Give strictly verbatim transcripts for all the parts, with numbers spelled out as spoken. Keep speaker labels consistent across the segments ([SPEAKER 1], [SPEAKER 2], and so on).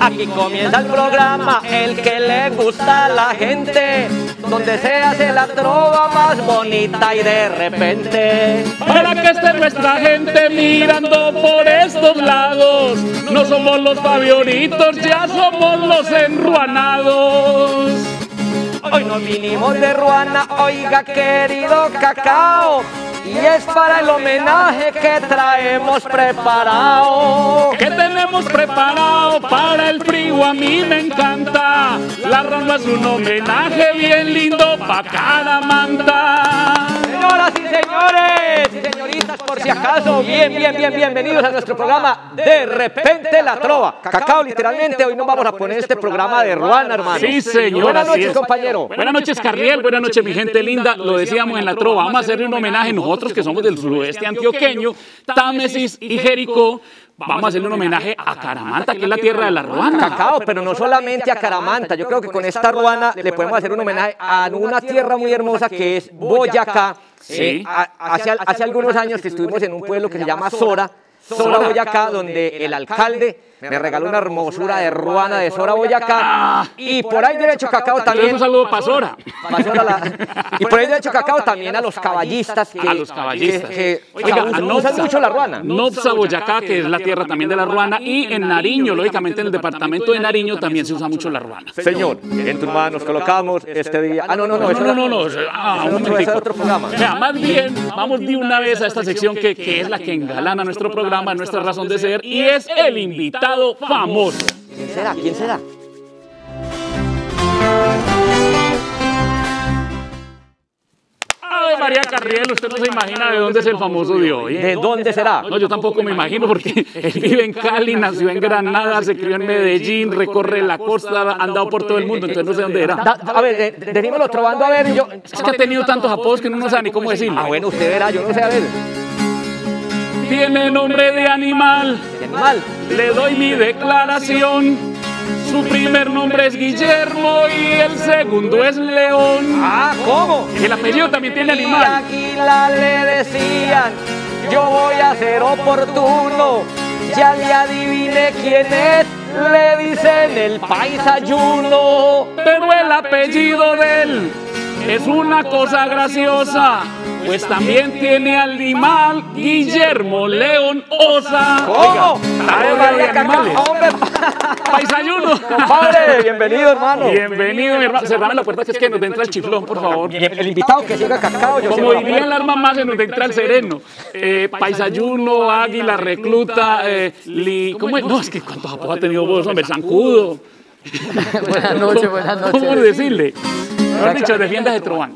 [SPEAKER 1] Aquí comienza el programa, el que le gusta a la gente, donde se hace la trova más bonita y de repente.
[SPEAKER 2] Para que esté nuestra gente mirando por estos lados, no somos los favoritos, ya somos los enruanados.
[SPEAKER 1] Hoy nos vinimos de Ruana, oiga querido Cacao, y es para el homenaje que traemos preparado.
[SPEAKER 2] ¿Qué tenemos preparado para el frío? A mí me encanta. La Ruana es un homenaje bien lindo pa' cada manta.
[SPEAKER 1] Señoras y señores, y señoritas, por si acaso, bien, bien, bien, bienvenidos a nuestro programa De Repente la Trova. Cacao, literalmente, hoy nos vamos a poner este programa de Ruana, hermano.
[SPEAKER 2] Sí, señor.
[SPEAKER 1] Buenas
[SPEAKER 2] así
[SPEAKER 1] noches,
[SPEAKER 2] es.
[SPEAKER 1] compañero.
[SPEAKER 2] Buenas noches, Carriel. Buenas noches, mi gente linda. Lo decíamos en la Trova. Vamos a hacerle un homenaje nosotros que somos del suroeste antioqueño, Támesis y Jericó. Vamos a hacerle un homenaje a Caramanta, que es la tierra de la Ruana.
[SPEAKER 1] Cacao, pero no solamente a Caramanta. Yo creo que con esta Ruana le podemos hacer un homenaje a una tierra muy hermosa que es Boyacá.
[SPEAKER 2] Sí.
[SPEAKER 1] Eh, a- hace, hace algunos años que estuvimos en un pueblo que se llama Sora, Sora, Boyacá, donde el alcalde me regaló una hermosura de Ruana de Sora, Boyacá. Y por ahí derecho, Cacao,
[SPEAKER 2] Entonces,
[SPEAKER 1] también.
[SPEAKER 2] un saludo para Sora.
[SPEAKER 1] Pa' Sora la- y por ahí derecho, Cacao, también a los caballistas. Que,
[SPEAKER 2] A los caballistas.
[SPEAKER 1] Que, que-
[SPEAKER 2] Oiga,
[SPEAKER 1] que
[SPEAKER 2] a
[SPEAKER 1] usan
[SPEAKER 2] Nopsa,
[SPEAKER 1] mucho la Ruana.
[SPEAKER 2] Nopsa, Boyacá, que es la tierra también de la Ruana, y en Nariño, lógicamente en el departamento de Nariño también se usa mucho la Ruana.
[SPEAKER 1] Señor, en tus manos colocamos este día. Ah, no, no, no.
[SPEAKER 2] No,
[SPEAKER 1] eso
[SPEAKER 2] no,
[SPEAKER 1] era-
[SPEAKER 2] no, no. Ah,
[SPEAKER 1] ese
[SPEAKER 2] un
[SPEAKER 1] otro- ese
[SPEAKER 2] momentico.
[SPEAKER 1] es otro programa.
[SPEAKER 2] Vea, más bien, vamos de una vez a esta sección que, que es la que engalana nuestro programa, nuestra razón de ser, y es el invitado famoso.
[SPEAKER 1] ¿Quién será? ¿Quién será?
[SPEAKER 2] Ave María Carriel, usted no se imagina de dónde es el famoso de hoy. ¿eh?
[SPEAKER 1] ¿De dónde será?
[SPEAKER 2] No, yo tampoco me imagino porque él vive en Cali, nació en Granada, se crió en Medellín, recorre la costa, ha andado por todo el mundo, entonces no sé dónde era.
[SPEAKER 1] Da- a ver, de- de- decímelo trovando a ver. Yo...
[SPEAKER 2] Es que ha tenido tantos apodos que uno no sabe ni cómo decirlo.
[SPEAKER 1] Ah, bueno, usted verá, yo no sé, a ver.
[SPEAKER 2] Tiene nombre de animal,
[SPEAKER 1] ¿Qué animal?
[SPEAKER 2] le doy mi declaración. Su primer nombre es Guillermo y el segundo es León.
[SPEAKER 1] Ah, ¿cómo?
[SPEAKER 2] El apellido también tiene
[SPEAKER 1] Y
[SPEAKER 2] animal.
[SPEAKER 1] Águila le decían, yo voy a ser oportuno. Ya le adiviné quién es, le dicen el paisayuno.
[SPEAKER 2] Pero el apellido de él es una cosa graciosa, pues también tiene animal Guillermo León Osa.
[SPEAKER 1] ¿Cómo?
[SPEAKER 2] Ave
[SPEAKER 1] Ave
[SPEAKER 2] María,
[SPEAKER 1] María,
[SPEAKER 2] animales.
[SPEAKER 1] Cacao, hombre.
[SPEAKER 2] Paisayuno.
[SPEAKER 1] Compadre, bienvenido, hermano.
[SPEAKER 2] Bienvenido, mi hermano. Cerrame la puerta que es que nos entra el chiflón, por favor.
[SPEAKER 1] El, el invitado que siga Cacao, yo
[SPEAKER 2] Como
[SPEAKER 1] cierro la
[SPEAKER 2] dirían las mamás, se nos entra el sereno. Eh, paisayuno, águila, recluta, eh, li... ¿Cómo es? No, es que cuántos apodos ha tenido vos, hombre, zancudo.
[SPEAKER 3] Buenas noches, buenas noches.
[SPEAKER 2] ¿Cómo decirle? Mejor dicho, defiéndase trovando.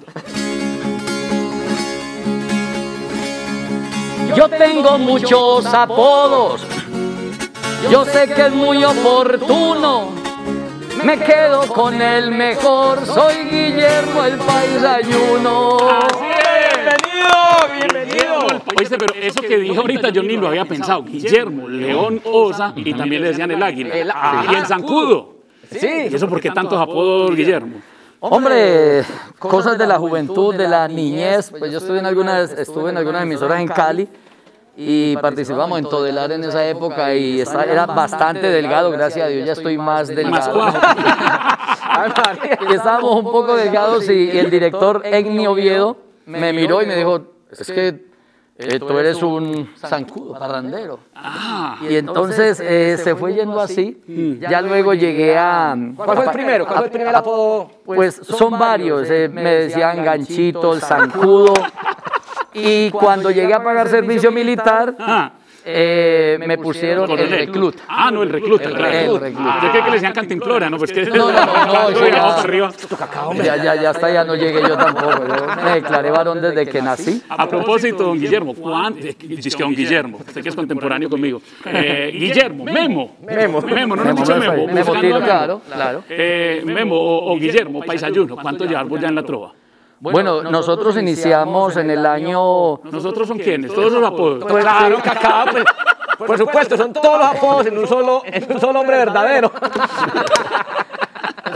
[SPEAKER 3] Yo tengo muchos apodos. Yo sé que es muy oportuno. Me quedo con el mejor. Soy Guillermo el paisayuno.
[SPEAKER 2] Así es.
[SPEAKER 1] Bienvenido, bienvenido.
[SPEAKER 2] Oíste, pero eso que dije ahorita yo ni lo había pensado. Guillermo, León Osa y también le decían el águila.
[SPEAKER 1] El-
[SPEAKER 2] Y el zancudo.
[SPEAKER 1] Sí.
[SPEAKER 2] ¿Y eso por qué tantos apodos, Guillermo?
[SPEAKER 3] Hombre, cosas de la juventud, de la niñez. Pues yo estuve en algunas, estuve en algunas emisoras en Cali y participamos en Todelar en esa época y esta- era bastante delgado, gracias a Dios ya estoy más
[SPEAKER 2] Más
[SPEAKER 3] delgado.
[SPEAKER 2] cuajo.
[SPEAKER 1] Ay, María.
[SPEAKER 3] Y estábamos un poco delgados y, y el director Egni Oviedo me miró y me dijo, es que eh, tú eres un zancudo, parrandero.
[SPEAKER 2] Ah,
[SPEAKER 3] Y entonces eh, se fue yendo así. Ya luego llegué a...
[SPEAKER 1] ¿Cuál fue el primero? ¿Cuál fue el primer apodo?
[SPEAKER 3] Pues son varios. eh, me decían Ganchito, el zancudo. Y cuando llegué a pagar servicio militar,
[SPEAKER 2] ah.
[SPEAKER 3] eh, me pusieron el
[SPEAKER 2] Coronel.
[SPEAKER 3] recluta.
[SPEAKER 2] Ah, no, el recluta. El
[SPEAKER 3] recluta.
[SPEAKER 2] recluta. Yo creo que le decían cantimplora, ¿no? Pues que
[SPEAKER 3] No, no, no, no, eso ya-
[SPEAKER 2] vamos para arriba.
[SPEAKER 3] Ya, ya, ya hasta ya no llegué yo tampoco. Yo me declaré varón desde que nací.
[SPEAKER 2] A propósito, don Guillermo, ¿cuán... dice que don Guillermo, usted que es contemporáneo conmigo. Eh, Guillermo, Memo.
[SPEAKER 1] Memo.
[SPEAKER 2] Memo, no nos
[SPEAKER 3] Memo,
[SPEAKER 2] dicho
[SPEAKER 3] Memo,
[SPEAKER 2] Memo.
[SPEAKER 3] Memo
[SPEAKER 2] buscando
[SPEAKER 3] Tiro,
[SPEAKER 2] a Memo.
[SPEAKER 3] claro, claro.
[SPEAKER 2] Eh, Memo o, o Guillermo, paisayuno, ¿cuánto llevamos ya en la trova?
[SPEAKER 3] Bueno, nosotros iniciamos en el año...
[SPEAKER 2] ¿Nosotros son quiénes? Todos los apodos.
[SPEAKER 1] Pues claro, Cacao, pues, por supuesto, son todos los apodos en un solo, en un solo hombre verdadero.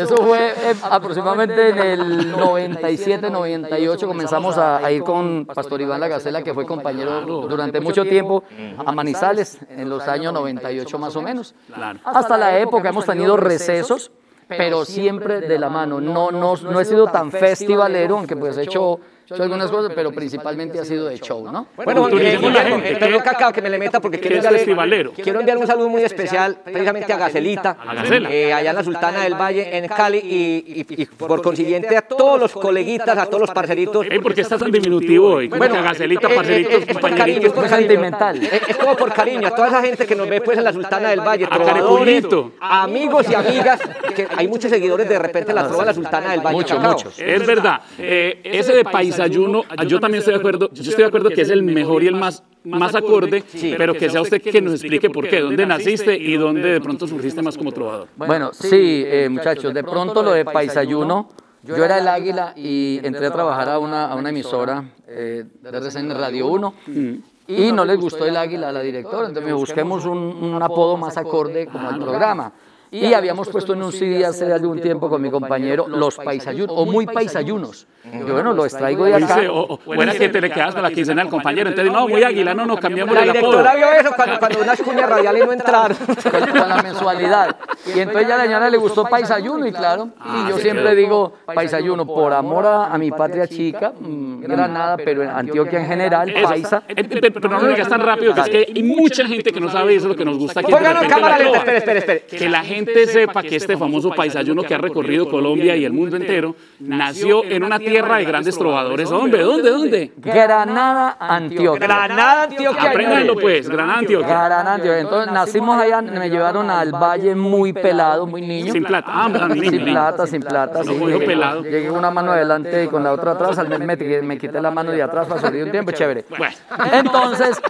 [SPEAKER 3] Eso fue eh, aproximadamente en el noventa y siete, noventa y ocho comenzamos a, a ir con Pastor Iván La Gacela, que fue compañero durante mucho tiempo a Manizales, en los años noventa y ocho más o menos. Hasta la época hemos tenido recesos, pero siempre de la mano. No, no, no he sido tan festivalero, aunque pues he hecho... He hecho algunas cosas, pero principalmente ha sido de show, ¿no?
[SPEAKER 1] Bueno, eh, eh, perdón, Cacao, que me le meta porque quiero enviarle, quiero enviar un saludo muy especial precisamente a Gacelita, eh, allá en la Sultana del Valle, en Cali, y, y, y por consiguiente a todos los coleguitas, a todos los parceritos.
[SPEAKER 2] ¿Eh? ¿Por qué estás tan diminutivo hoy? Bueno, a Gacelita, parceritos,
[SPEAKER 1] eh, eh, es por cariño, es por
[SPEAKER 3] sentimental.
[SPEAKER 1] Es, es como por cariño, a toda esa gente que nos ve pues en la Sultana del Valle, trovadores, amigos y amigas, que hay muchos seguidores de repente en la trova de la Sultana del Valle.
[SPEAKER 3] Muchos, muchos.
[SPEAKER 2] Es verdad, eh, ese de paisayuno, yo también estoy de acuerdo, yo estoy de acuerdo que es el mejor y el más, más acorde, sí, pero que sea usted que nos explique por qué, dónde naciste y dónde de pronto surgiste más como trovador.
[SPEAKER 3] Bueno, sí, eh, muchachos, de pronto lo de paisayuno, yo era el Águila y entré a trabajar a una, a una emisora eh, de R C N Radio uno. Mm. Y no les gustó el Águila a la directora, entonces busquemos un, un apodo más acorde como al programa. Y habíamos puesto en un C D hace algún tiempo con mi compañero Los Paisayunos, o Muy Paisayunos. Yo, bueno, lo extraigo de acá.
[SPEAKER 2] O, o era que te le quedas con la quincena del compañero, entonces no, Muy Águila, no, no, cambiamos
[SPEAKER 1] la
[SPEAKER 2] el apodo.
[SPEAKER 1] La directora vio eso cuando, cuando unas cuñas radiales no entraron.
[SPEAKER 3] Con, con la mensualidad. Y entonces ya a la señora le gustó Paisayuno, y claro, y yo siempre digo Paisayuno, por amor a, a mi patria chica, mmm, Granada, pero en Antioquia en general, Paisa.
[SPEAKER 2] Pero, pero no lo digas tan rápido, que es que hay mucha gente que no sabe eso, lo que nos gusta aquí.
[SPEAKER 1] Pónganos cámara lenta, espere, espere, espere.
[SPEAKER 2] Que la gente sepa que este famoso paisayuno que ha recorrido Colombia y el mundo entero nació en una tierra de grandes trovadores. Hombre, ¿dónde, dónde?
[SPEAKER 3] Granada, Antioquia.
[SPEAKER 1] Granada, Antioquia.
[SPEAKER 2] Apréndanlo pues, Granada, Antioquia.
[SPEAKER 3] Granada, Antioquia. Entonces nacimos allá, me llevaron al valle muy pelado, muy niño.
[SPEAKER 2] Sin plata. Ah,
[SPEAKER 3] sin plata, sin plata.
[SPEAKER 2] Sí, llegué,
[SPEAKER 3] pelado. Llegué con una mano adelante y con la otra atrás. Al mes me, me quité la mano de atrás para salir un tiempo, chévere. Bueno. Entonces,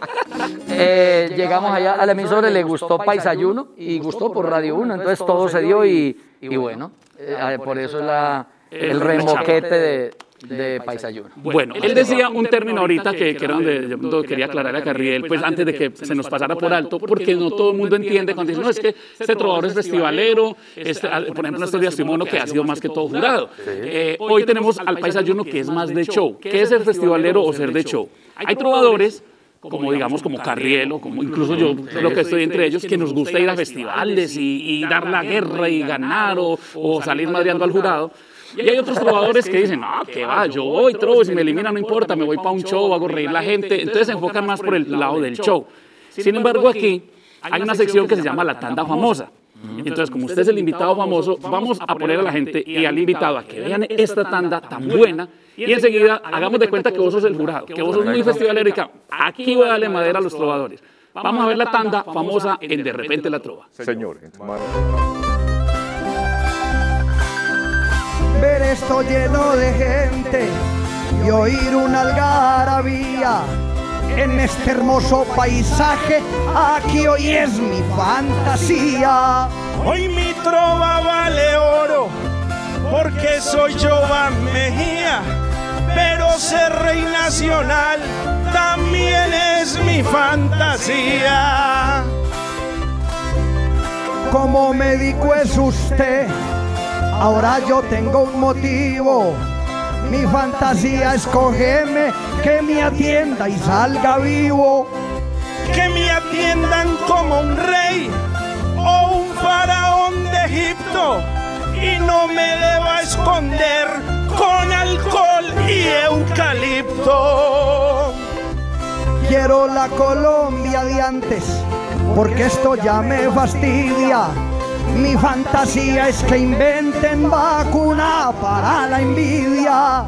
[SPEAKER 3] eh, llegamos allá a la emisora, le gustó Paisayuno y gustó por Radio uno. Entonces todo se dio y, y bueno, eh, por eso es la, el remoquete de, de Paisayuno.
[SPEAKER 2] Bueno, él decía un término ahorita que, que era donde yo quería aclarar a Carriel, pues antes de que se nos pasara por alto, porque no todo el mundo entiende cuando dice, no, es que este trovador es festivalero, este, por ejemplo, Néstor Díaz Simono, que ha sido más que todo jurado. Eh, hoy tenemos al Paisayuno, que es más de show. ¿Qué es ser festivalero o ser de show? Hay trovadores, como digamos, como Carriel, o como incluso yo, lo que estoy entre ellos, que nos gusta ir a festivales y, y dar la guerra y ganar o, o salir madreando al jurado. Y hay otros trovadores que dicen, no, que va, yo voy, trovo, si me eliminan no importa, me voy para un show, hago reír la gente. Entonces se enfocan más por el lado del show. Sin embargo, aquí hay una sección que se llama la tanda famosa. Entonces, como usted es el invitado famoso, vamos a poner a la gente y al invitado a que vean esta tanda tan buena y enseguida hagamos de cuenta que vos sos el jurado, que vos sos muy festivalero y que aquí voy a darle madera a los trovadores. Vamos a ver la tanda famosa en De Repente la Trova.
[SPEAKER 4] Señor, en tu mano.
[SPEAKER 5] Ver esto lleno de gente y oír una algarabía en este hermoso paisaje, aquí hoy es mi fantasía.
[SPEAKER 6] Hoy mi trova vale oro, porque soy Jovan Mejía, pero ser rey nacional también es mi fantasía.
[SPEAKER 5] Como médico es usted, ahora yo tengo un motivo. Mi fantasía es cogerme, que me atienda y salga vivo.
[SPEAKER 6] Que me atiendan como un rey o un faraón de Egipto y no me deba esconder con alcohol y eucalipto.
[SPEAKER 5] Quiero la Colombia de antes, porque esto ya me fastidia. Mi fantasía es que inventen vacuna para la envidia.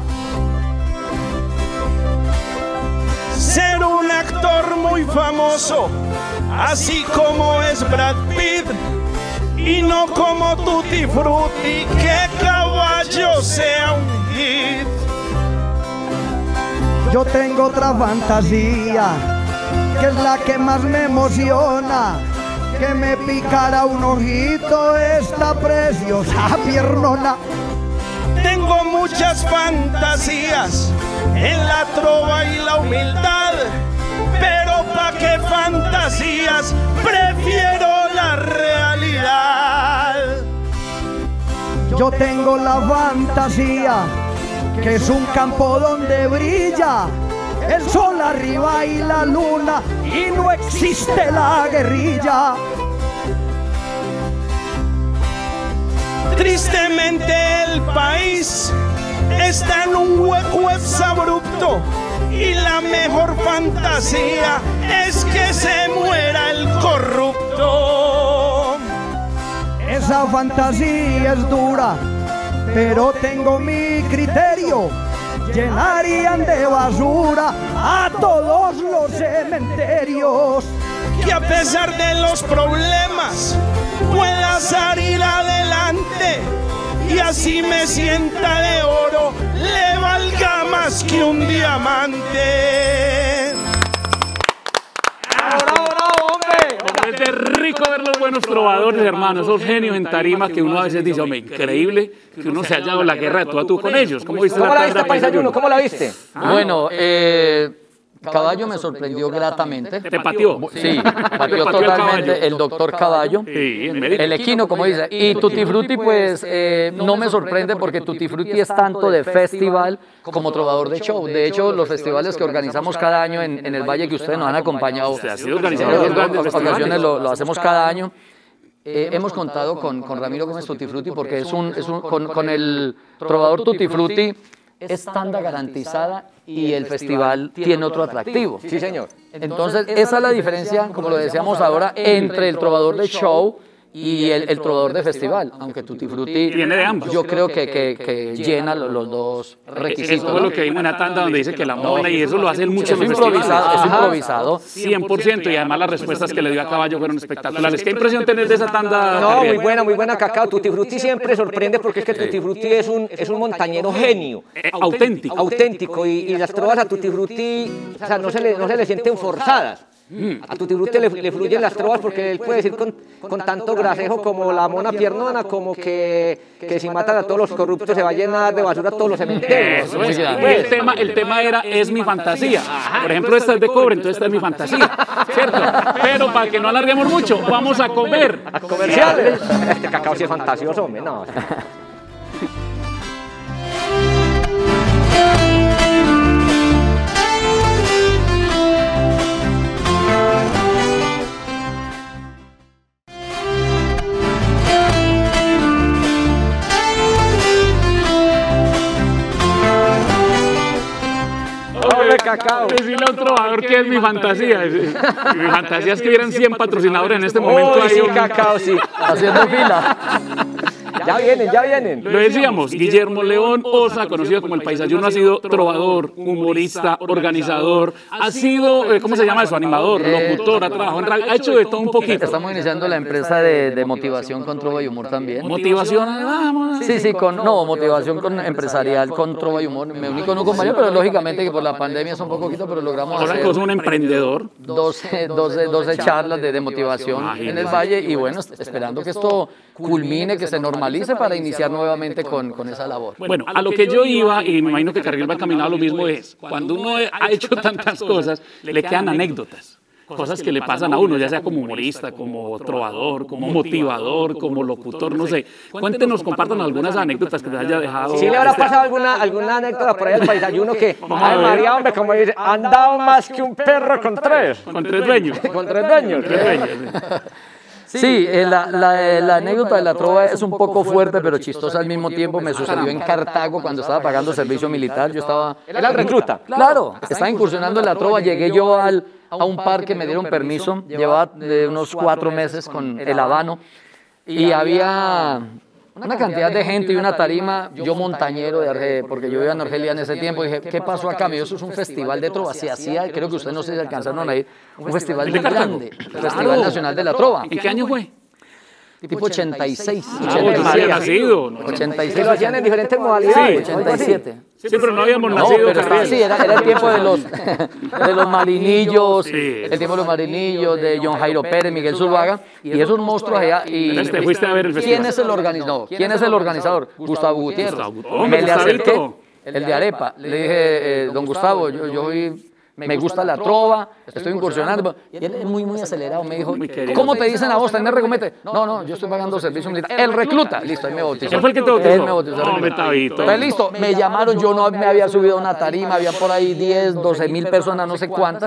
[SPEAKER 6] Ser un actor muy famoso, así como es Brad Pitt, y no como Tutti Frutti, que caballo sea un hit.
[SPEAKER 5] Yo tengo otra fantasía, que es la que más me emociona. Que me picara un ojito esta preciosa piernona.
[SPEAKER 6] Tengo muchas fantasías en la trova y la humildad, pero pa' qué fantasías, prefiero la realidad.
[SPEAKER 5] yo tengo la fantasía que es un campo donde brilla el sol arriba y la luna y no existe la guerrilla.
[SPEAKER 6] Tristemente el país está en un hueco exabrupto y la mejor fantasía es que se muera el corrupto.
[SPEAKER 5] Esa fantasía es dura, pero tengo mi criterio. Llenarían de basura a todos los cementerios.
[SPEAKER 6] Que a pesar de los problemas pueda salir adelante y así me sienta de oro, le valga más que un diamante.
[SPEAKER 1] ¡Bravo, bravo, hombre!
[SPEAKER 2] Es rico ver los buenos trovadores, hermano, esos genios en tarima que uno a veces dice, hombre, increíble que uno se haya dado la guerra de tú a tú con ellos. ¿Cómo viste
[SPEAKER 1] ¿Cómo
[SPEAKER 2] la
[SPEAKER 1] la viste, Paisayuno? ¿Cómo la viste?
[SPEAKER 3] Bueno, eh, Caballo me sorprendió gratamente.
[SPEAKER 2] ¿Te pateó?
[SPEAKER 3] Sí, pateó totalmente el doctor Caballo.
[SPEAKER 2] Sí, el médico.
[SPEAKER 3] El equino, como dice. Y Tutti Frutti, pues, eh, no me sorprende porque Tutti Frutti es tanto de festival como trovador de show. De hecho, los festivales que organizamos cada año en, en el Valle, que ustedes nos han acompañado,
[SPEAKER 2] Usted ha sido organizador de los grandes
[SPEAKER 3] en
[SPEAKER 2] festivales.
[SPEAKER 3] ocasiones lo, lo hacemos cada año. Eh, hemos contado con, con Ramiro Gómez Tutti Frutti porque es un, es un con, con el trovador Tutti Frutti es tanda garantizada y el festival tiene otro atractivo.
[SPEAKER 1] Sí, señor.
[SPEAKER 3] Entonces, esa es la diferencia, como lo decíamos ahora, entre el trovador de show y el, el trovador de festival, aunque Tutti Frutti
[SPEAKER 2] Tiene de ambos.
[SPEAKER 3] yo creo que, que, que llena los, los dos requisitos.
[SPEAKER 2] Eso fue lo que vimos en la tanda donde dice que la mona y eso lo hace mucho
[SPEAKER 3] Es
[SPEAKER 2] en los
[SPEAKER 3] improvisado,
[SPEAKER 2] festivales.
[SPEAKER 3] es improvisado.
[SPEAKER 2] cien por ciento, y además las respuestas que le dio a Caballo fueron espectaculares. ¿Qué impresión tenés de esa tanda?
[SPEAKER 1] No,
[SPEAKER 2] Gabriel?
[SPEAKER 1] muy buena, muy buena, Cacao. Tutti Frutti siempre sorprende porque es que Tutti Frutti es un, es un montañero genio.
[SPEAKER 2] Eh, auténtico.
[SPEAKER 1] Auténtico. Y, y las trovas a Tutti Frutti, o sea, no se le, no se le sienten forzadas. A Tutti Frutti le, le fluyen las trovas porque él puede decir con, con tanto gracejo como la mona piernona, como que, que si matan a todos los corruptos se va a llenar de basura todos los cementerios.
[SPEAKER 2] Eso es. Y el tema, el tema era, es mi fantasía. Por ejemplo, esta es de cobre, entonces esta es mi fantasía. ¿Cierto? Pero para que no alarguemos mucho, vamos a comer.
[SPEAKER 1] A comerciales. Este Cacao sí es fantasioso, hombre, no. Cacao.
[SPEAKER 2] Decirle a un trovador que es mi fantasía. Mi fantasía es que hubieran cien patrocinadores en este momento.
[SPEAKER 1] Uy,
[SPEAKER 2] ahí,
[SPEAKER 1] sí,
[SPEAKER 2] un-
[SPEAKER 1] Cacao, sí.
[SPEAKER 3] Haciendo fila.
[SPEAKER 1] Ya vienen, ya vienen.
[SPEAKER 2] Lo decíamos, Guillermo León Osa, conocido como el Paisayuno, ha sido trovador, humorista, organizador, ha sido, eh, ¿cómo se llama eso? Animador, locutor, ha trabajado en radio, ha hecho de todo un poquito.
[SPEAKER 3] Estamos iniciando la empresa de, de motivación con trova y humor también.
[SPEAKER 2] Motivación, vamos.
[SPEAKER 3] Sí, sí, con, no, motivación con empresarial, con trova y humor. Me uní con un compañero, pero lógicamente que por la pandemia es un poquito, pero logramos
[SPEAKER 2] Ahora
[SPEAKER 3] hacer
[SPEAKER 2] es un emprendedor.
[SPEAKER 3] doce, doce, doce charlas de, de motivación en el Valle y bueno, esperando que esto culmine, que se normalice para iniciar nuevamente con, con esa labor.
[SPEAKER 2] Bueno, a lo que yo iba, y me imagino que Carriel va caminando lo mismo, es cuando uno ha hecho tantas cosas, le quedan anécdotas. Cosas que le pasan a uno, ya sea como humorista, como trovador, como motivador, como locutor, no sé. Cuéntenos, compartan algunas anécdotas que les haya dejado.
[SPEAKER 1] ¿Sí le habrá pasado alguna, alguna anécdota por ahí al Paisayuno que,
[SPEAKER 2] Vamos a
[SPEAKER 1] ay
[SPEAKER 2] ver.
[SPEAKER 1] María, hombre, como dice, andaba más que un perro con tres?
[SPEAKER 2] Con tres dueños.
[SPEAKER 1] Con tres dueños.
[SPEAKER 2] Tres dueños.
[SPEAKER 3] Sí, eh, la, la, la anécdota de la trova es un poco fuerte, pero chistosa al mismo tiempo. Me sucedió en Cartago cuando estaba pagando servicio militar. Yo estaba...
[SPEAKER 1] Era el recluta.
[SPEAKER 3] Claro, estaba incursionando en la trova. Llegué yo al, a un parque, me dieron permiso. Llevaba de unos cuatro meses con el habano y había una cantidad de gente y una tarima. Yo montañero, de Arge, porque yo vivía en Argelia en ese tiempo. Dije, ¿qué pasó acá? Me dijo, eso es un festival de trova. Se hacía, creo que ustedes no sé si alcanzaron a ir, un festival muy grande, el Festival Nacional de la Trova.
[SPEAKER 2] ¿En qué año fue?
[SPEAKER 3] Tipo ochenta y seis,
[SPEAKER 2] Ah,
[SPEAKER 3] ochenta y
[SPEAKER 2] no había
[SPEAKER 3] siete.
[SPEAKER 2] nacido.
[SPEAKER 3] ochenta y
[SPEAKER 1] Que
[SPEAKER 3] seis,
[SPEAKER 1] lo hacían en diferentes modalidades.
[SPEAKER 3] ochenta y siete.
[SPEAKER 2] Sí, pero no habíamos
[SPEAKER 3] No,
[SPEAKER 2] nacido.
[SPEAKER 3] pero estaba
[SPEAKER 2] Carriel.
[SPEAKER 3] así, era, era el tiempo de los, de los marinillos,
[SPEAKER 2] Sí.
[SPEAKER 3] el tiempo de los marinillos, de John Jairo Pérez, Miguel Zuluaga, y esos monstruos allá. Y,
[SPEAKER 2] Entonces te fuiste a ver el
[SPEAKER 3] ¿Quién
[SPEAKER 2] festival.
[SPEAKER 3] es el organizador? No, ¿quién es el organizador? Gustavo Gutiérrez.
[SPEAKER 2] Gustavo. Hombre,
[SPEAKER 3] Me le acerqué,
[SPEAKER 2] Gustavito.
[SPEAKER 3] el de Arepa. Le dije, eh, don Gustavo, yo, yo vi me gusta la trova, estoy incursionando. Y él es muy, muy acelerado, me dijo, ¿cómo te dicen a vos? ¿Tenés recomete? No, no, yo estoy pagando servicio militar. El recluta. Listo, ahí me bautizó.
[SPEAKER 2] ¿Quién fue el que te bautizó?
[SPEAKER 3] Él me bautizó.
[SPEAKER 2] No, me tabito.
[SPEAKER 3] Pues listo, me llamaron, yo no me había subido a una tarima, había por ahí diez, doce mil personas, no sé cuántas.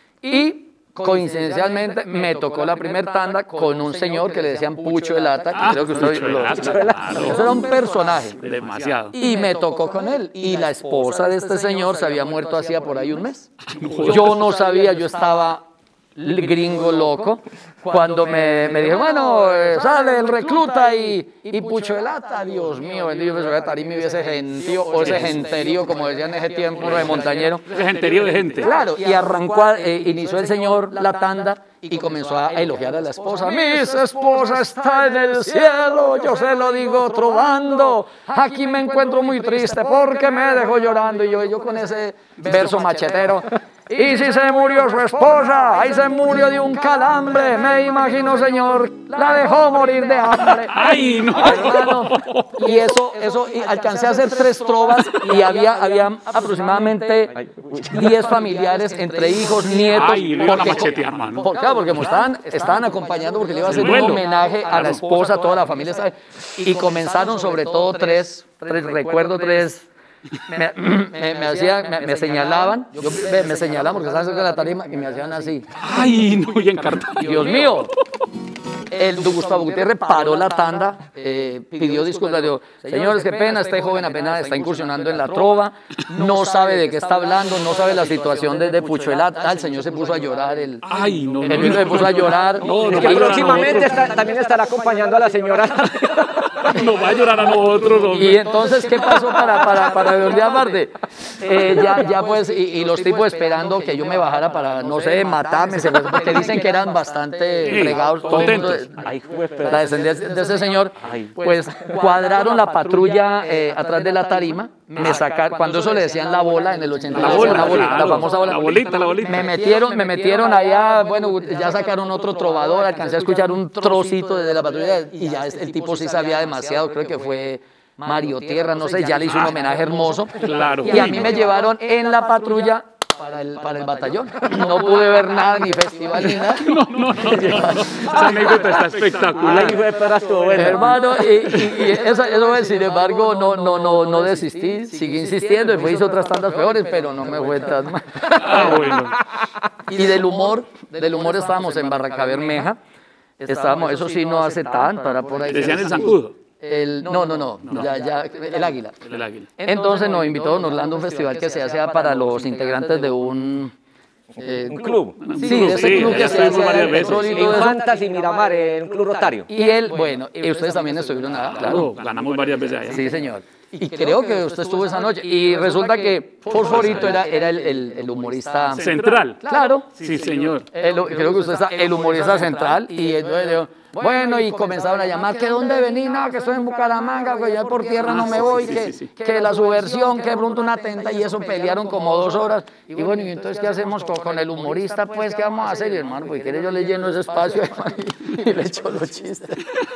[SPEAKER 3] Y coincidencialmente me tocó la primer tanda con un señor que le decían Pucho de Lata, que
[SPEAKER 2] Ah,
[SPEAKER 3] creo que usted
[SPEAKER 2] Pucho de
[SPEAKER 3] lo-
[SPEAKER 2] Lata,
[SPEAKER 3] Pucho de Lata.
[SPEAKER 2] claro.
[SPEAKER 3] Eso era un personaje.
[SPEAKER 2] Demasiado.
[SPEAKER 3] Y me tocó con él. Y la esposa de este señor se había muerto hacía por ahí un mes. Yo no sabía, yo estaba gringo loco. Cuando me, me dijeron, bueno, eh, sale el recluta y, y Pucho de Lata, Dios mío, bendito Jesús de Tarima y ese gentío, o ese genterío, como decían en ese tiempo de montañero.
[SPEAKER 2] Ese genterío de gente.
[SPEAKER 3] Claro, y arrancó, a- eh, inició el señor la tanda y comenzó a elogiar a la esposa. Mi esposa está en el cielo, yo se lo digo trovando. Aquí me encuentro muy triste porque me dejó llorando. Y yo, yo con ese verso machetero. Y si se murió su esposa, ahí se murió de un calambre. Me imagino, señor, la dejó morir de hambre.
[SPEAKER 2] ¡Ay, no!
[SPEAKER 3] Hermano, y eso, eso, y alcancé a hacer tres trovas y había, había aproximadamente diez familiares, entre hijos, nietos.
[SPEAKER 2] Ay, lo iban a machetear, mano.
[SPEAKER 3] por- claro, porque como estaban, estaban acompañando, porque le iba a hacer un
[SPEAKER 2] Duelo.
[SPEAKER 3] homenaje a la esposa, a toda la familia, ¿sabe? Y comenzaron sobre todo tres, tres recuerdo tres. Me, me, me hacían, me, me señalaban, yo, me, me señalaban porque estaban cerca de la tarima y me hacían así.
[SPEAKER 2] ¡Ay, no! Y encartado.
[SPEAKER 3] Dios mío. El Gustavo Gutiérrez paró la tanda, eh, pidió disculpas, dijo, señores, qué pena, este joven apenas está incursionando en la trova, no sabe de qué está hablando, no sabe la situación de, de Pucho de Lata. El señor se puso a llorar, el,
[SPEAKER 2] ¡Ay, no!
[SPEAKER 3] el
[SPEAKER 2] no,
[SPEAKER 3] niño
[SPEAKER 2] no.
[SPEAKER 3] se puso a llorar.
[SPEAKER 2] No, no,
[SPEAKER 1] Que
[SPEAKER 2] no,
[SPEAKER 1] próximamente
[SPEAKER 2] no,
[SPEAKER 1] está- también estará acompañando a la señora.
[SPEAKER 2] Nos va a llorar a nosotros, hombre.
[SPEAKER 3] Y entonces, ¿qué pasó para, para, para de día aparte? Eh, ya, ya pues, y, y los tipos esperando que yo me bajara para, no sé, matarme, se- porque dicen que eran bastante
[SPEAKER 2] Sí,
[SPEAKER 3] fregados. todo el mundo,
[SPEAKER 2] contentos.
[SPEAKER 1] Ay, juepe.
[SPEAKER 3] la descendencia de ese señor, pues cuadraron la patrulla eh, atrás de la tarima, me sacaron, cuando eso le decían la bola en el ochenta y
[SPEAKER 2] La
[SPEAKER 3] nueve,
[SPEAKER 2] bola,
[SPEAKER 3] la, bola,
[SPEAKER 2] claro.
[SPEAKER 3] la famosa bola.
[SPEAKER 2] La bolita, la bolita.
[SPEAKER 3] Me metieron, me metieron allá, bueno, ya sacaron otro trovador, alcancé a escuchar un trocito desde la patrulla y ya el tipo sí sabía demasiado, creo que fue Mario Tierra, no sé, ya le hizo un homenaje hermoso.
[SPEAKER 2] Claro.
[SPEAKER 3] Y a mí me llevaron en la patrulla para el, para el batallón. No pude ver nada, ni festival, ni nada.
[SPEAKER 2] No, no, no, no, no. Esa anécdota está espectacular.
[SPEAKER 1] Ay, juepe, eras todo bueno.
[SPEAKER 3] Hermano, y, y- y eso, eso, sin embargo, no, no, no, no desistí, seguí insistiendo, después hice otras tantas peores, pero no me fue tan mal.
[SPEAKER 2] Ah, bueno.
[SPEAKER 3] Y del humor, del humor estábamos en Barranca Bermeja, estábamos, eso sí no hace tanto, era por ahí.
[SPEAKER 2] Decían el zancudo.
[SPEAKER 3] El, no, no, no, ya, ya, el águila.
[SPEAKER 2] El águila.
[SPEAKER 3] Entonces nos invitó Don Orlando a un festival que se hace para los integrantes de un... eh,
[SPEAKER 1] Un club.
[SPEAKER 3] Sí, de ese
[SPEAKER 2] Sí,
[SPEAKER 3] club que
[SPEAKER 2] ya
[SPEAKER 3] se
[SPEAKER 2] estuvimos
[SPEAKER 3] hace
[SPEAKER 2] varias
[SPEAKER 3] de
[SPEAKER 2] veces.
[SPEAKER 3] petróleo y todo eso.
[SPEAKER 1] Infantas y Miramar, en un club rotario.
[SPEAKER 3] Y él, bueno, y ustedes también estuvieron allá,
[SPEAKER 2] Claro,
[SPEAKER 3] claro.
[SPEAKER 2] ganamos varias veces allá.
[SPEAKER 3] Sí, señor. Y creo que usted estuvo esa noche. Y resulta que Fosforito era, era el, el- el humorista...
[SPEAKER 2] Central.
[SPEAKER 3] Claro.
[SPEAKER 2] Sí, señor.
[SPEAKER 3] El- creo que usted está el humorista central. Y entonces digo, bueno, y comenzaron a llamar, ¿que dónde venís? No, que estoy en Bucaramanga, que ya por tierra no me voy, que, que la subversión, que pronto una tenta, y eso pelearon como dos horas. Y bueno, ¿y entonces qué hacemos con, con el humorista? Pues, ¿qué vamos a hacer? Y hermano, pues, ¿quiere yo le lleno ese espacio y le echo los chistes?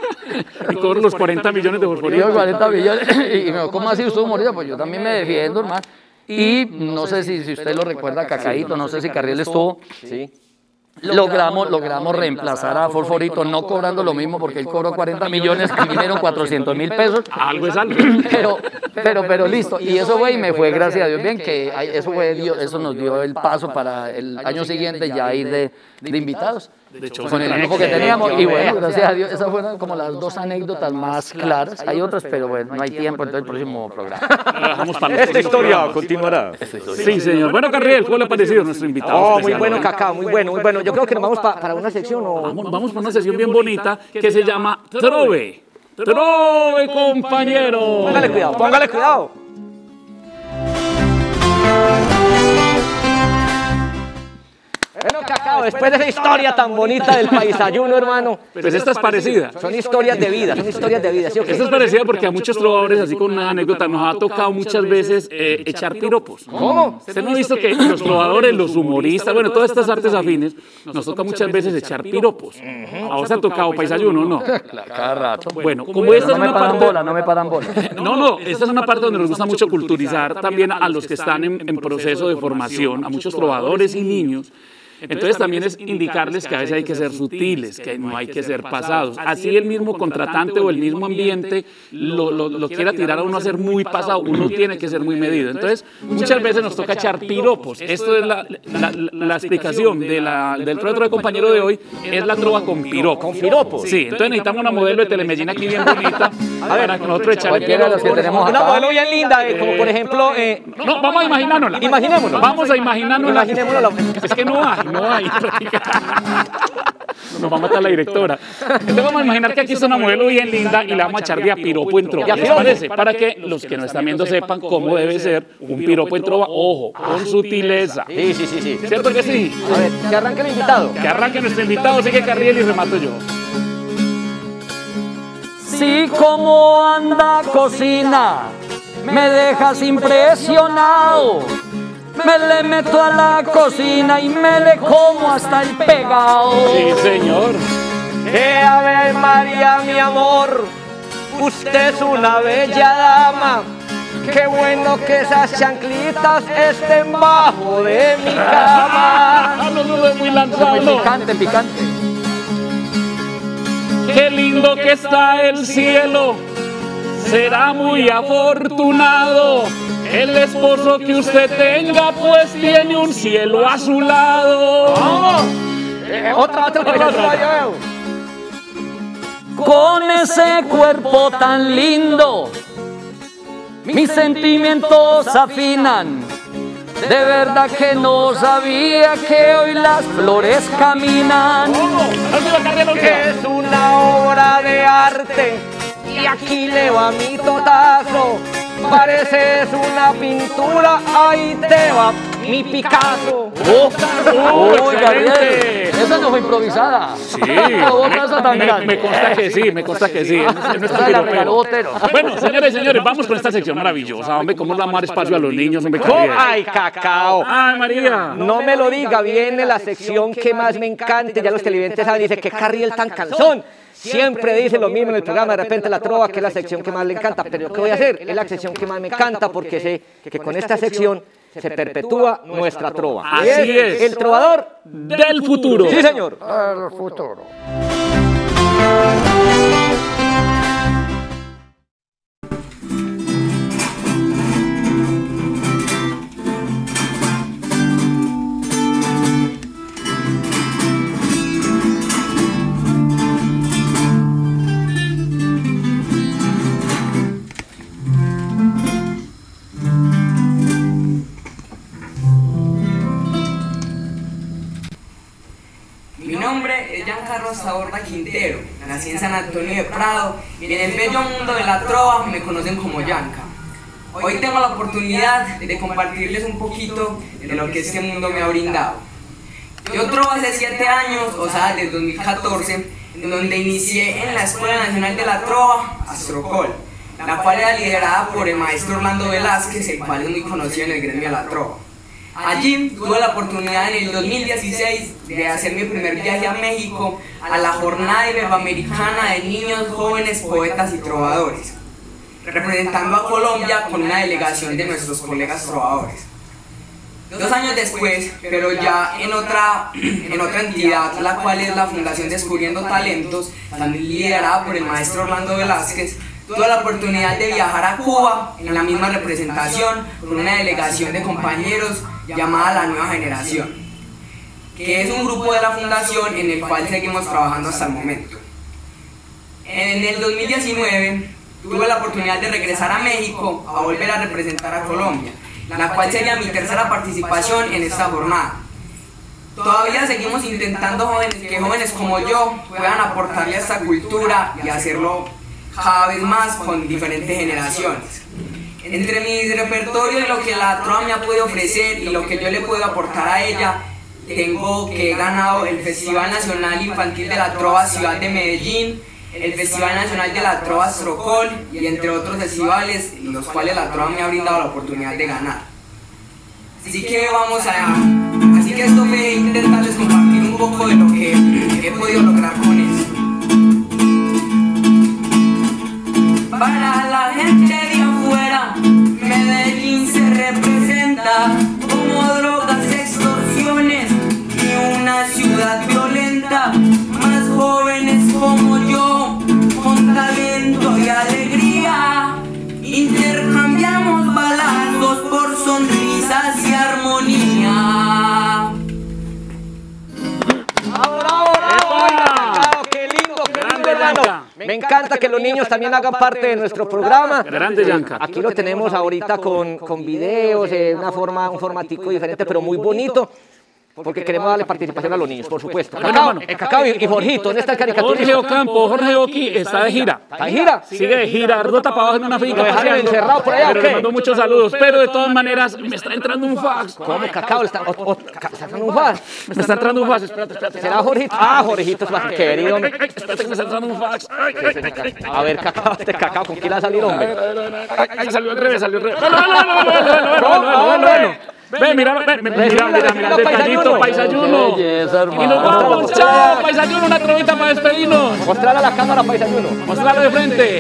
[SPEAKER 2] Y cobro los cuarenta millones de
[SPEAKER 3] Digo,
[SPEAKER 2] fosforitos.
[SPEAKER 3] cuarenta millones. Y me dijo, ¿cómo así usted humorista? Pues yo también me defiendo, hermano. Y no sé si, si usted lo recuerda, Cacaíto, no sé si Carriel estuvo.
[SPEAKER 1] Sí.
[SPEAKER 3] Logramos, logramos reemplazar a Fosforito, no cobrando lo mismo, porque él cobró cuarenta millones, a mí me dieron cuatrocientos mil pesos.
[SPEAKER 2] Algo es algo.
[SPEAKER 3] Pero, pero, pero listo. Y eso fue, y me fue, gracias a Dios, bien, que hay- eso, fue, Dios- eso nos dio el paso para el año siguiente ya ir de, de invitados.
[SPEAKER 2] De hecho,
[SPEAKER 3] Con el grupo que teníamos. Y bueno, gracias a Dios, esas fueron como las dos anécdotas más claras. Hay otras, pero bueno, no hay tiempo, entonces el próximo programa.
[SPEAKER 2] la dejamos para los
[SPEAKER 1] Esta
[SPEAKER 2] próximos
[SPEAKER 1] historia
[SPEAKER 2] programas.
[SPEAKER 1] continuará.
[SPEAKER 2] Sí, señor. Bueno, Carriel, ¿cómo le ha parecido nuestro invitado?
[SPEAKER 1] Oh, muy
[SPEAKER 2] especial?
[SPEAKER 1] bueno, Cacao, muy bueno, muy bueno. Yo creo que nos vamos pa- para una sección o...
[SPEAKER 2] Vamos, vamos por una sesión bien bonita que se llama Trove. Trove, compañero.
[SPEAKER 1] Póngale cuidado, póngale cuidado. Bueno, Cacao, después de esa historia tan bonita del paisayuno, hermano.
[SPEAKER 2] Pues esta es parecida.
[SPEAKER 1] Son historias de vida, son historias de vida, ¿sí o qué?
[SPEAKER 2] Esta es parecida porque a muchos trovadores, así con una anécdota, nos ha tocado muchas veces eh, echar piropos.
[SPEAKER 1] ¿Cómo?
[SPEAKER 2] Usted no ha visto que los trovadores, los humoristas, bueno, todas estas artes afines, nos toca muchas veces echar piropos. ¿A vos ha tocado paisayuno o no?
[SPEAKER 3] Cada rato.
[SPEAKER 2] Bueno, como esta es
[SPEAKER 3] No me
[SPEAKER 2] una
[SPEAKER 3] paran
[SPEAKER 2] parte...
[SPEAKER 3] bola, no me paran bola.
[SPEAKER 2] No, no, esta es una parte donde nos gusta mucho culturizar también a los que están en, en proceso de formación, a muchos trovadores y niños. Entonces también es indicarles que a veces hay que ser sutiles, que no hay que ser pasados. Así el mismo contratante o el mismo ambiente lo, lo, lo quiera tirar a uno a ser muy pasado, uno tiene que ser muy medido. Entonces muchas veces nos toca echar piropos. Esto es la, la, la explicación de la, del trova de compañero de hoy, es la trova con piropos.
[SPEAKER 1] ¿Con piropos?
[SPEAKER 2] Sí, entonces necesitamos una modelo de Telemedellín aquí bien bonita para que nosotros echarle
[SPEAKER 3] Cualquiera de los que tenemos
[SPEAKER 1] Una
[SPEAKER 3] acá.
[SPEAKER 1] modelo bien linda, eh, como por ejemplo... Eh,
[SPEAKER 2] No, vamos a imaginárnosla.
[SPEAKER 1] Imaginémonos.
[SPEAKER 2] Vamos a imaginárnosla.
[SPEAKER 1] Imaginémosla.
[SPEAKER 2] Es que no hay, no hay. Nos va a matar la directora. Entonces vamos a imaginar que aquí está una modelo bien linda y le vamos a echar de a piropo en trova. ¿Les parece? Para que los que nos están viendo sepan cómo debe ser un piropo en trova. Ojo, con sutileza.
[SPEAKER 1] Sí, sí, sí, sí.
[SPEAKER 2] ¿Cierto que sí?
[SPEAKER 1] A ver, que arranque el invitado.
[SPEAKER 2] Que arranque nuestro invitado, sigue Carriel y remato yo.
[SPEAKER 3] Sí, como anda cocina, me dejas impresionado. Me le meto a la cocina y me le como hasta el pegado.
[SPEAKER 2] Sí, señor.
[SPEAKER 1] Eh, a ver, María, mi amor, usted es una bella dama. Qué bueno que esas chanclitas estén bajo de mi cama.
[SPEAKER 2] Ah, no, no, no, es muy lanzado.
[SPEAKER 3] Muy picante, picante.
[SPEAKER 2] Qué lindo que está el cielo, será muy afortunado. El esposo que usted tenga, pues tiene un cielo a su lado.
[SPEAKER 1] ¡Vamos! Eh, otra, otra, otra, otra, otra.
[SPEAKER 3] Con ese cuerpo tan lindo, mis sentimientos afinan. De verdad que no sabía que hoy las flores caminan.
[SPEAKER 1] Es una obra de arte y aquí le va mi totazo. Pareces una pintura, ahí te va mi Picasso.
[SPEAKER 3] ¡Oh! ¡Oh,
[SPEAKER 2] excelente!
[SPEAKER 3] Gabriel! Esa no fue improvisada.
[SPEAKER 2] Sí,
[SPEAKER 3] ¿Cómo pasa tan
[SPEAKER 2] me,
[SPEAKER 3] grande?
[SPEAKER 2] me consta que sí, me consta que sí. Es nuestro
[SPEAKER 3] Esa la
[SPEAKER 2] piropero.
[SPEAKER 3] regaló Botero.
[SPEAKER 2] Bueno, señores y señores, vamos con esta sección maravillosa. Hombre, ¿cómo le vamos a dar espacio a los niños? Hombre,
[SPEAKER 1] ¿Cómo?
[SPEAKER 2] Carriel.
[SPEAKER 1] ¡Ay, Cacao!
[SPEAKER 2] ¡Ay, María!
[SPEAKER 1] No me lo diga, viene la sección que más me encanta. Ya los televidentes saben, dice que Carriel tan cansón. Siempre dice lo mismo en el programa, de repente la trova, que es la sección que más le encanta. Pero ¿qué voy a hacer? Es la sección que más me encanta porque sé que con esta sección se perpetúa nuestra trova.
[SPEAKER 2] Así es.
[SPEAKER 1] El trovador
[SPEAKER 2] Del futuro.
[SPEAKER 1] Sí, señor.
[SPEAKER 5] El futuro.
[SPEAKER 4] Mi nombre es Giancarlo Saborda Quintero, nací en San Antonio de Prado y en el bello mundo de la trova me conocen como Yanka. Hoy tengo la oportunidad de compartirles un poquito de lo que este mundo me ha brindado. Yo trovo hace siete años, o sea, desde dos mil catorce, en donde inicié en la Escuela Nacional de la Trova, Astrocol, la cual era liderada por el maestro Orlando Velázquez, el cual es muy conocido en el gremio de la trova. Allí tuve la oportunidad en el dos mil dieciséis de hacer mi primer viaje a México a la Jornada Iberoamericana de Niños, Jóvenes, Poetas y Trovadores, representando a Colombia con una delegación de nuestros colegas trovadores. Dos años después, pero ya en otra, en otra entidad, la cual es la Fundación Descubriendo Talentos, también liderada por el maestro Orlando Velázquez, tuve la oportunidad de viajar a Cuba en la misma representación con una delegación de compañeros llamada La Nueva Generación, que es un grupo de la fundación en el cual seguimos trabajando hasta el momento. En el dos mil diecinueve tuve la oportunidad de regresar a México a volver a representar a Colombia, la cual sería mi tercera participación en esta jornada. Todavía seguimos intentando jóvenes, que jóvenes como yo puedan aportarle a esta cultura y hacerlo cada vez más con diferentes generaciones. Entre mi repertorio y lo que la trova me ha podido ofrecer y lo que yo le puedo aportar a ella, tengo que he ganado el Festival Nacional Infantil de la Trova Ciudad de Medellín, el Festival Nacional de la Trova Astrocol y entre otros festivales, los cuales la Trova me ha brindado la oportunidad de ganar. Así que vamos a... Así que esto me intentarles compartir un poco de lo que he podido lograr con eso. Para la gente de afuera, Medellín se representa como drogas, extorsiones y una ciudad violenta. Más jóvenes como yo, con talento y alegría, intercambiamos balazos por sonrisas y armonía.
[SPEAKER 1] ¡Bravo, bravo, bravo! ¡Qué lindo, qué lindo, hermano! Me encanta que los niños también hagan parte de nuestro programa.
[SPEAKER 2] Grande, Yanka.
[SPEAKER 1] Aquí lo tenemos ahorita con, con videos, eh, una forma, un formatico diferente, pero muy bonito. Porque queremos darle participación a los niños, por supuesto. Cacao, el Cacao y, y Jorgito, ¿dónde está el caricaturista?
[SPEAKER 2] Jorge Ocampo, Jorge Oki está de gira.
[SPEAKER 1] ¿Está de gira?
[SPEAKER 2] Sigue de gira, rota para abajo en una finca.
[SPEAKER 1] ¿Lo dejaron encerrado por allá o
[SPEAKER 2] Pero
[SPEAKER 1] qué?
[SPEAKER 2] le mando muchos saludos. Pero de todas maneras, me está entrando un fax.
[SPEAKER 1] ¿Cómo, Cacao? ¿Está, o, o, ¿está entrando un fax?
[SPEAKER 2] Me está entrando un fax. Espérate, espérate.
[SPEAKER 1] ¿Será Jorgito? Ah, Jorgito es más querido.
[SPEAKER 2] Ay, ay, espérate que me está entrando un fax. Ay, ay, ay,
[SPEAKER 1] A ver, Cacao, este Cacao, ¿con quién va a salir, hombre?
[SPEAKER 2] ay, ay, salió al revés, salió al revés. Bueno, bueno, bueno, bueno, bueno, bueno, bueno, bueno. Ve, mira, ve, mira, mira, mira, mira, detallito, paisayuno.
[SPEAKER 3] Belleza,
[SPEAKER 2] Y nos
[SPEAKER 3] hermano.
[SPEAKER 2] vamos, chao, paisayuno, una trovita para despedirnos.
[SPEAKER 1] Mostrarle a la cámara, paisayuno.
[SPEAKER 2] Mostrarlo de frente.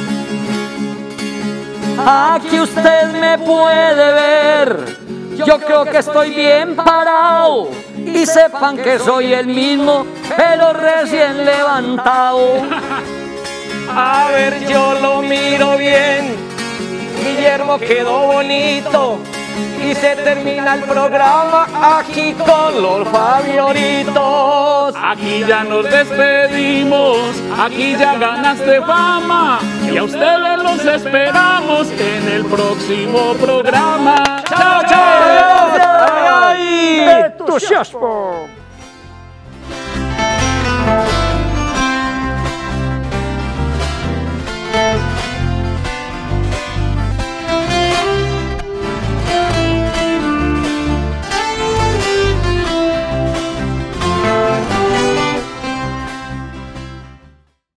[SPEAKER 3] Aquí usted me puede ver, yo creo que estoy bien parado. Y sepan que soy el mismo, pero recién levantado.
[SPEAKER 1] A ver, yo lo miro bien. Guillermo quedó bonito. Y se termina el programa aquí con los favoritos.
[SPEAKER 2] Aquí ya nos despedimos, aquí ya ganaste fama. Y a ustedes los esperamos en el próximo programa.
[SPEAKER 1] ¡Chao, chao!
[SPEAKER 3] ¡Ay! ¡Entusiasmo!